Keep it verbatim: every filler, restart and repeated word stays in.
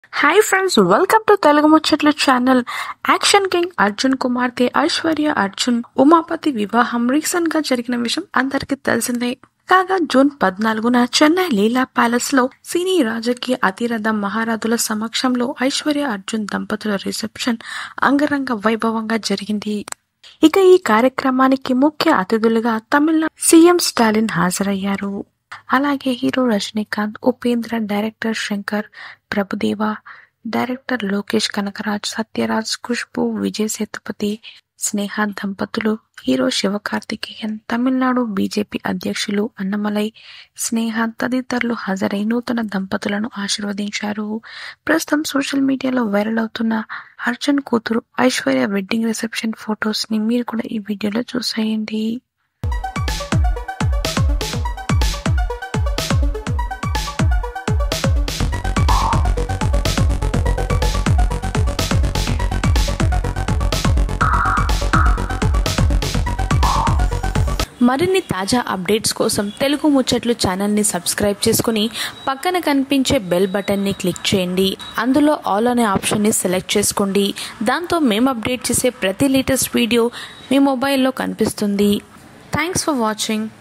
Hi friends, welcome to Telugu ముచ్చట్లు channel. Action king Arjun కుమార్తె ఐశ్వర్య అర్జున్ ఉమాపతి వివాహం రీసెంట్ గా జరిగిన విషయం అందరికీ తెలిసిందే. కాగా జూన్ పద్నాలుగున చెన్నై లీలా ప్యాలెస్ లో సినీ రాజకీయ అతిరథ మహారాజుల సమక్షంలో ఐశ్వర్య అర్జున్ దంపతుల రిసెప్షన్ అంగరంగ వైభవంగా జరిగింది. ఇక ఈ కార్యక్రమానికి ముఖ్య అతిథులుగా తమిళనాడు సీఎం స్టాలిన్ హాజరయ్యారు. అలాగే hero Rajinikanth, Upendra, director Shankar Prabhudeva, director Lokesh Kanagaraj, Sathyaraj, Khushbu, Vijay Sethupathi, Sneha దంపతులు, హీరో శివకార్తికేయన్, తమిళనాడు బీజేపీ అధ్యక్షులు అన్నమలై, స్నేహ తదితరులు హాజరై నూతన దంపతులను ఆశీర్వదించారు. ప్రస్తుతం సోషల్ మీడియాలో వైరల్ అవుతున్న అర్జున్ కూతురు ఐశ్వర్య వెడ్డింగ్ రిసెప్షన్ ఫొటోస్ ని మీరు కూడా ఈ వీడియోలో చూసేయండి. మరిన్ని తాజా అప్డేట్స్ కోసం తెలుగు ముచ్చట్లు ఛానల్ని సబ్స్క్రైబ్ చేసుకుని పక్కన కనిపించే బెల్ బటన్ని క్లిక్ చేయండి. అందులో ఆల్ అనే ఆప్షన్ని సెలెక్ట్ చేసుకోండి. దాంతో మేము అప్డేట్ చేసే ప్రతి లేటెస్ట్ వీడియో మీ మొబైల్లో కనిపిస్తుంది. Thanks for watching.